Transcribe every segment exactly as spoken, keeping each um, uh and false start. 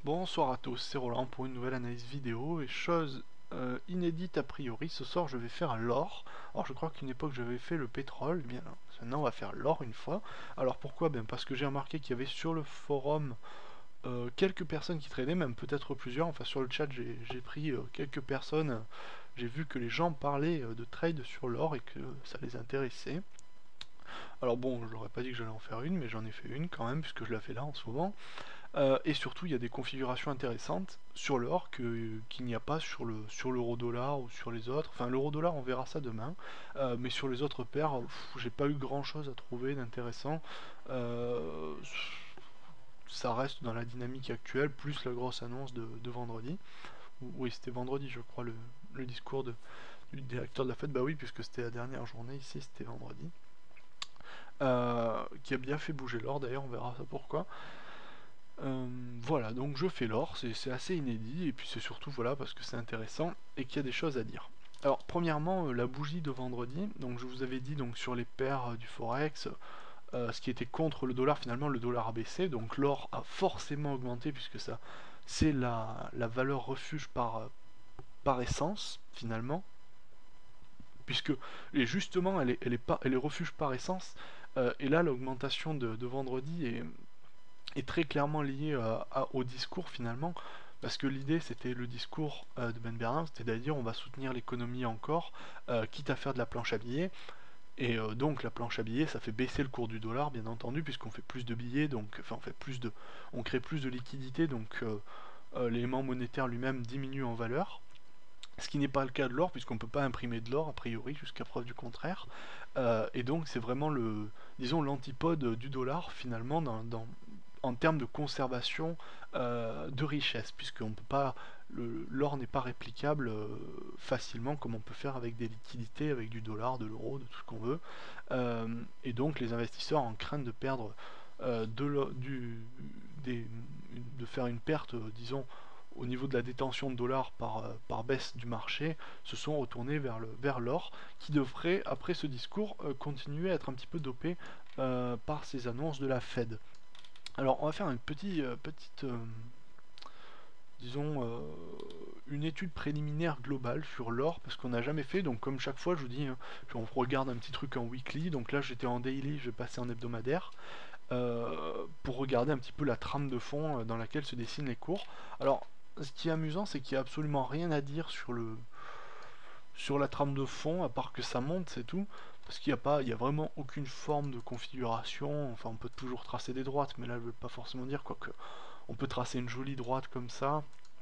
Bonsoir à tous, c'est Roland pour une nouvelle analyse vidéo et chose euh, inédite a priori, ce soir je vais faire l'or. Alors je crois qu'une époque j'avais fait le pétrole, eh bien maintenant on va faire l'or une fois. Alors pourquoi? Ben parce que j'ai remarqué qu'il y avait sur le forum euh, quelques personnes qui tradaient, même peut-être plusieurs, enfin sur le chat j'ai j'ai pris euh, quelques personnes, euh, j'ai vu que les gens parlaient euh, de trade sur l'or et que ça les intéressait. Alors bon, je n'aurais pas dit que j'allais en faire une, mais j'en ai fait une quand même, puisque je la fais là en ce moment. Euh, et surtout, il y a des configurations intéressantes sur l'or que qu'il n'y a pas sur le sur l'euro-dollar ou sur les autres. Enfin, l'euro-dollar, on verra ça demain. Euh, mais sur les autres paires, pff, j'ai pas eu grand-chose à trouver d'intéressant. Euh, Ça reste dans la dynamique actuelle, plus la grosse annonce de, de vendredi. Oui, c'était vendredi, je crois, le, le discours de, du directeur de la fête. Bah oui, puisque c'était la dernière journée ici, c'était vendredi. Euh, qui a bien fait bouger l'or, d'ailleurs, on verra ça pourquoi. Euh, voilà, donc je fais l'or, c'est assez inédit, et puis c'est surtout voilà parce que c'est intéressant et qu'il y a des choses à dire. Alors premièrement, euh, la bougie de vendredi, donc je vous avais dit donc sur les paires euh, du Forex, euh, ce qui était contre le dollar, finalement le dollar a baissé, donc l'or a forcément augmenté puisque ça c'est la, la valeur refuge par, euh, par essence finalement, puisque et justement elle est, elle est, pas, elle est refuge par essence, euh, et là l'augmentation de, de vendredi est est très clairement lié euh, à- au discours finalement, parce que l'idée c'était le discours euh, de Ben Bernard, c'était à dire on va soutenir l'économie encore, euh, quitte à faire de la planche à billets, et euh, donc la planche à billets ça fait baisser le cours du dollar bien entendu, puisqu'on fait plus de billets, donc enfin on fait plus de, on crée plus de liquidités, donc euh, euh, l'élément monétaire lui-même diminue en valeur. Ce qui n'est pas le cas de l'or, puisqu'on ne peut pas imprimer de l'or, a priori, jusqu'à preuve du contraire. Euh, et donc, c'est vraiment le, disons, l'antipode du dollar, finalement, dans, dans- en termes de conservation euh, de richesse, puisqu'on peut pas, le- l'or n'est pas réplicable euh, facilement comme on peut faire avec des liquidités, avec du dollar, de l'euro, de tout ce qu'on veut. Euh, et donc, les investisseurs en crainte de perdre euh, de, l'o- du, des- de faire une perte, euh, disons, au niveau de la détention de dollars par, euh, par baisse du marché, se sont retournés vers le vers l'or, qui devrait, après ce discours, euh, continuer à être un petit peu dopé euh, par ces annonces de la Fed. Alors, on va faire une petite, euh, petite euh, disons, euh, une étude préliminaire globale sur l'or, parce qu'on n'a jamais fait, donc comme chaque fois, je vous dis, hein, on regarde un petit truc en weekly, donc là j'étais en daily, je vais passer en hebdomadaire, euh, pour regarder un petit peu la trame de fond euh, dans laquelle se dessinent les cours. Alors, ce qui est amusant, c'est qu'il n'y a absolument rien à dire sur le sur la trame de fond, à part que ça monte, c'est tout. Parce qu'il n'y a pas, il y a vraiment aucune forme de configuration. Enfin, on peut toujours tracer des droites, mais là, je ne veux pas forcément dire quoi que. On peut tracer une jolie droite comme ça,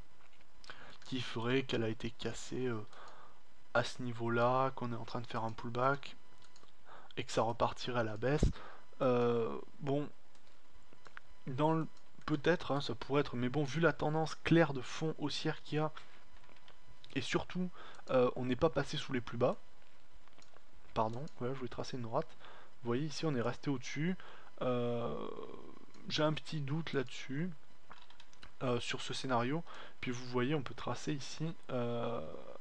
qui ferait qu'elle a été cassée euh, à ce niveau-là, qu'on est en train de faire un pullback, et que ça repartirait à la baisse. Euh, bon, dans le peut-être, hein, ça pourrait être, mais bon, vu la tendance claire de fond haussière qu'il y a, et surtout, euh, on n'est pas passé sous les plus bas, pardon, voilà, je voulais tracer une droite, vous voyez ici on est resté au-dessus, euh, j'ai un petit doute là-dessus, euh, sur ce scénario, puis vous voyez on peut tracer ici, euh,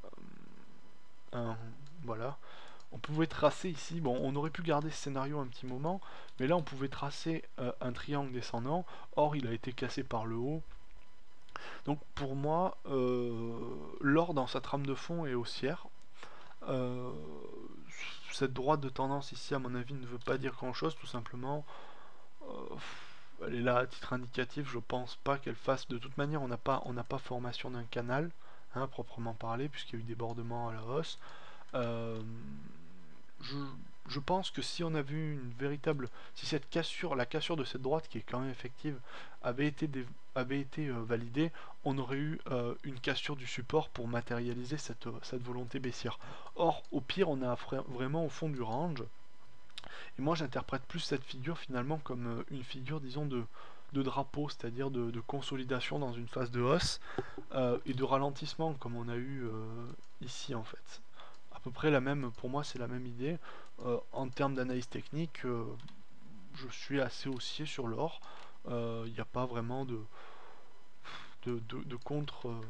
un, voilà, on pouvait tracer ici, bon on aurait pu garder ce scénario un petit moment, mais là on pouvait tracer euh, un triangle descendant, or il a été cassé par le haut. Donc pour moi, euh, l'or dans sa trame de fond est haussière. Euh, cette droite de tendance ici, à mon avis, ne veut pas dire grand-chose, tout simplement. Euh, Elle est là à titre indicatif, je pense pas qu'elle fasse. De toute manière, on n'a pas, on n'a pas formation d'un canal, hein, proprement parlé, puisqu'il y a eu débordement à la hausse. Euh, je, je pense que si on a vu une véritable, si cette cassure, la cassure de cette droite qui est quand même effective, avait été, dé- avait été euh, validée, on aurait eu euh, une cassure du support pour matérialiser cette, euh, cette volonté baissière. Or, au pire, on a vraiment au fond du range. Et moi, j'interprète plus cette figure finalement comme euh, une figure, disons, de, de drapeau, c'est-à-dire de, de consolidation dans une phase de hausse euh, et de ralentissement, comme on a eu euh, ici en fait. À peu près la même, pour moi, c'est la même idée. Euh, en termes d'analyse technique, euh, je suis assez haussier sur l'or. Il n'y a pas vraiment de, de, de, de contre. Euh,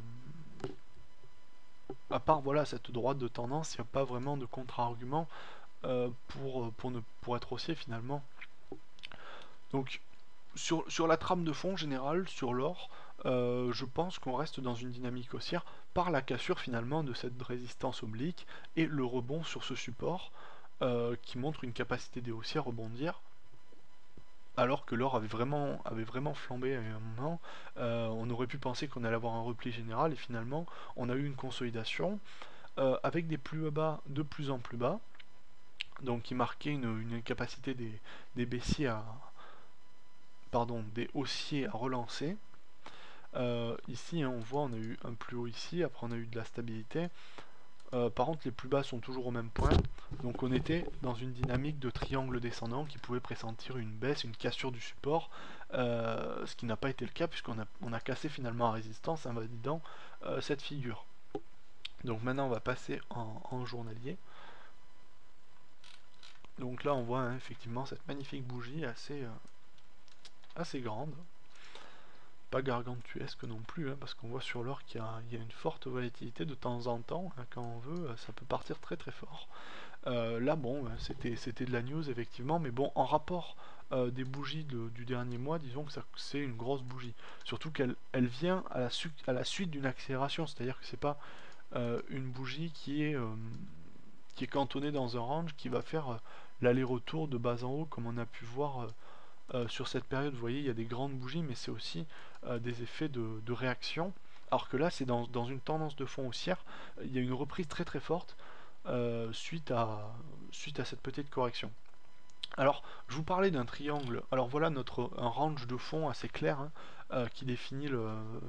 à part voilà cette droite de tendance, il n'y a pas vraiment de contre-argument euh, pour, pour, ne, pour être haussier finalement. Donc sur, sur la trame de fond générale, sur l'or, euh, je pense qu'on reste dans une dynamique haussière par la cassure finalement de cette résistance oblique et le rebond sur ce support euh, qui montre une capacité des haussiers à rebondir alors que l'or avait vraiment, avait vraiment flambé à un moment. Euh, on aurait pu penser qu'on allait avoir un repli général et finalement on a eu une consolidation euh, avec des plus bas de plus en plus bas, donc qui marquait une, une capacité des, des baissiers à, pardon, des haussiers à relancer. Euh, ici, hein, on voit, on a eu un plus haut ici, après on a eu de la stabilité. Euh, par contre, les plus bas sont toujours au même point. Donc on était dans une dynamique de triangle descendant qui pouvait pressentir une baisse, une cassure du support, euh, ce qui n'a pas été le cas puisqu'on a, on a cassé finalement la résistance, invalidant euh, cette figure. Donc maintenant, on va passer en, en journalier. Donc là, on voit hein, effectivement cette magnifique bougie assez, euh, assez grande. Pas gargantuesque non plus, hein, parce qu'on voit sur l'or qu'il y, y a une forte volatilité de temps en temps. Hein, quand on veut, ça peut partir très très fort. Euh, là, bon, c'était c'était de la news effectivement, mais bon, en rapport euh, des bougies de, du dernier mois, disons que c'est une grosse bougie. Surtout qu'elle elle vient à la, su à la suite d'une accélération, c'est-à-dire que c'est pas euh, une bougie qui est, euh, qui est cantonnée dans un range qui va faire euh, l'aller-retour de bas en haut, comme on a pu voir euh, euh, sur cette période. Vous voyez, il y a des grandes bougies, mais c'est aussi euh, des effets de, de réaction. Alors que là, c'est dans, dans une tendance de fond haussière, il y a une reprise très très forte euh, suite, à, suite à cette petite correction. Alors, je vous parlais d'un triangle. Alors voilà notre un range de fond assez clair hein, euh, qui définit le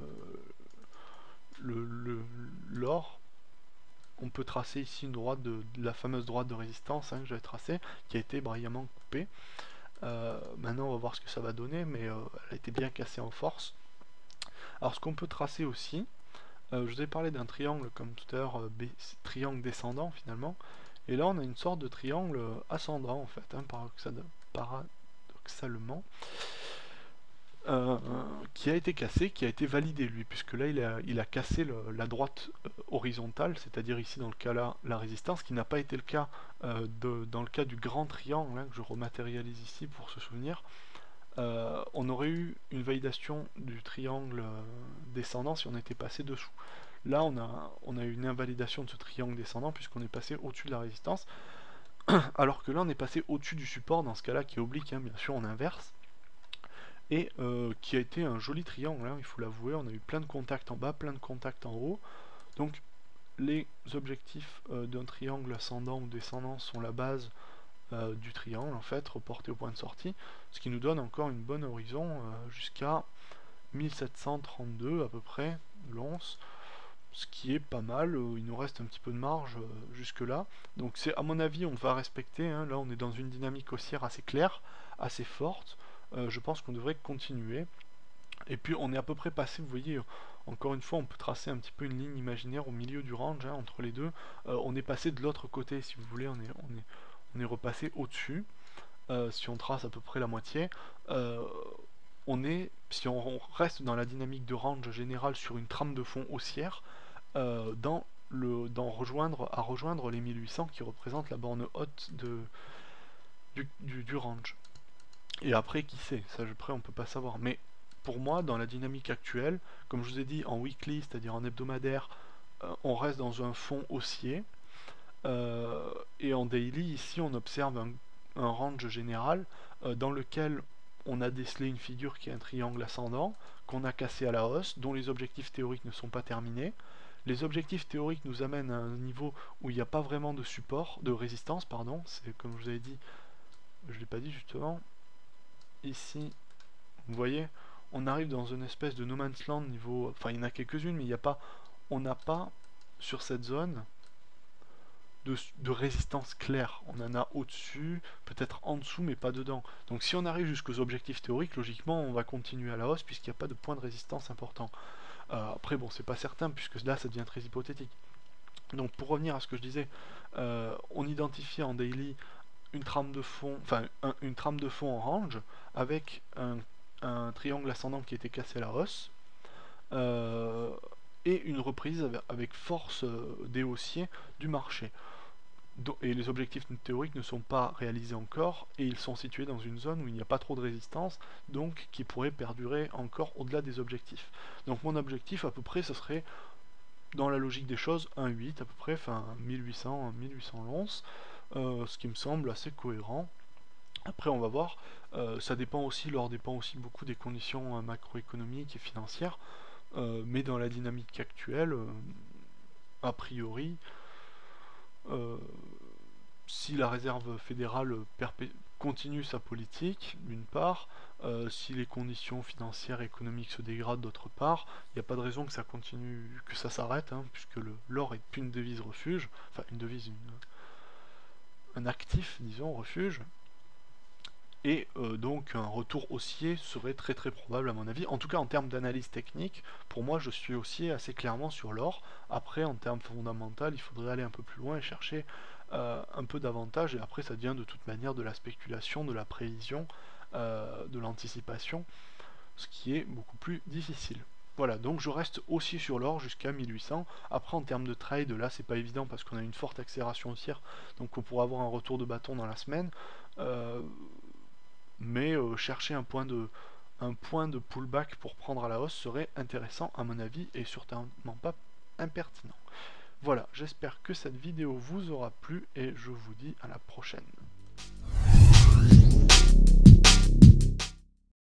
le, le, l'or. On peut tracer ici une droite de, de la fameuse droite de résistance hein, que j'avais tracée, qui a été brillamment coupée. Euh, maintenant, on va voir ce que ça va donner, mais euh, elle a été bien cassée en force. Alors, ce qu'on peut tracer aussi, euh, je vous ai parlé d'un triangle comme tout à l'heure, euh, triangle descendant finalement. Et là, on a une sorte de triangle ascendant en fait, hein, paradoxalement, euh, qui a été cassé, qui a été validé lui, puisque là, il a, il a cassé le, la droite euh, horizontale, c'est-à-dire ici dans le cas là, la résistance, qui n'a pas été le cas euh, de, dans le cas du grand triangle, hein, que je rematérialise ici pour se souvenir. Euh, on aurait eu une validation du triangle euh, descendant si on était passé dessous. Là, on a, on a eu une invalidation de ce triangle descendant puisqu'on est passé au-dessus de la résistance, alors que là, on est passé au-dessus du support, dans ce cas-là, qui est oblique, hein, bien sûr, on inverse, et euh, qui a été un joli triangle, hein, il faut l'avouer. On a eu plein de contacts en bas, plein de contacts en haut. Donc, les objectifs euh, d'un triangle ascendant ou descendant sont la base euh, du triangle, en fait, reporté au point de sortie, ce qui nous donne encore une bonne horizon euh, jusqu'à mille sept cent trente-deux à peu près, l'once, ce qui est pas mal. Euh, il nous reste un petit peu de marge euh, jusque là, donc c'est à mon avis on va respecter, hein. Là on est dans une dynamique haussière assez claire, assez forte. Euh, je pense qu'on devrait continuer, et puis on est à peu près passé, vous voyez, encore une fois on peut tracer un petit peu une ligne imaginaire au milieu du range hein, entre les deux. Euh, on est passé de l'autre côté si vous voulez, on est, on est, on est repassé au dessus. Euh, si on trace à peu près la moitié, euh, on est, si on reste dans la dynamique de range générale sur une trame de fond haussière, euh, dans le, dans rejoindre, à rejoindre les mille huit cents qui représentent la borne haute de, du, du, du range. Et après, qui sait, ça après on peut pas savoir. Mais pour moi, dans la dynamique actuelle, comme je vous ai dit, en weekly, c'est-à-dire en hebdomadaire, euh, on reste dans un fond haussier. Euh, et en daily, ici, on observe un, un range général euh, dans lequel on a décelé une figure qui est un triangle ascendant, qu'on a cassé à la hausse, dont les objectifs théoriques ne sont pas terminés. Les objectifs théoriques nous amènent à un niveau où il n'y a pas vraiment de support, de résistance, pardon. C'est comme je vous avais dit, je ne l'ai pas dit justement. Ici, vous voyez, on arrive dans une espèce de no man's land niveau. Enfin, il y en a quelques-unes, mais il n'y a pas. On n'a pas sur cette zone de, de résistance claire. On en a au-dessus, peut-être en dessous, mais pas dedans. Donc si on arrive jusqu'aux objectifs théoriques, logiquement, on va continuer à la hausse puisqu'il n'y a pas de point de résistance important. Euh, après, bon, c'est pas certain puisque là, ça devient très hypothétique. Donc pour revenir à ce que je disais, euh, on identifie en daily une trame de fond, enfin un, une trame de fond en range avec un, un triangle ascendant qui était cassé à la hausse. Euh, et une reprise avec, avec force euh, des haussiers du marché. et les objectifs théoriques ne sont pas réalisés encore, et ils sont situés dans une zone où il n'y a pas trop de résistance, donc qui pourrait perdurer encore au-delà des objectifs. Donc mon objectif à peu près ce serait, dans la logique des choses, un virgule huit à peu près, enfin mille huit cents, mille huit cent l'once, euh, ce qui me semble assez cohérent. Après on va voir, euh, ça dépend aussi, leur dépend aussi beaucoup des conditions euh, macroéconomiques et financières, euh, mais dans la dynamique actuelle, euh, a priori, euh, si la réserve fédérale continue sa politique, d'une part, euh, si les conditions financières et économiques se dégradent d'autre part, il n'y a pas de raison que ça continue, que ça s'arrête, hein, puisque l'or est plus une devise refuge, enfin une devise, une, un actif, disons, refuge, et euh, donc un retour haussier serait très très probable à mon avis. En tout cas en termes d'analyse technique, pour moi je suis haussier assez clairement sur l'or. Après en termes fondamentaux, il faudrait aller un peu plus loin et chercher euh, un peu d'avantage, et après ça devient de toute manière de la spéculation, de la prévision, euh, de l'anticipation, ce qui est beaucoup plus difficile. Voilà, donc je reste aussi sur l'or jusqu'à mille huit cents. Après en termes de trade, là c'est pas évident parce qu'on a une forte accélération haussière, donc on pourra avoir un retour de bâton dans la semaine. Euh, mais euh, chercher un point de un point de pullback pour prendre à la hausse serait intéressant à mon avis et certainement pas impertinent. Voilà, j'espère que cette vidéo vous aura plu et je vous dis à la prochaine.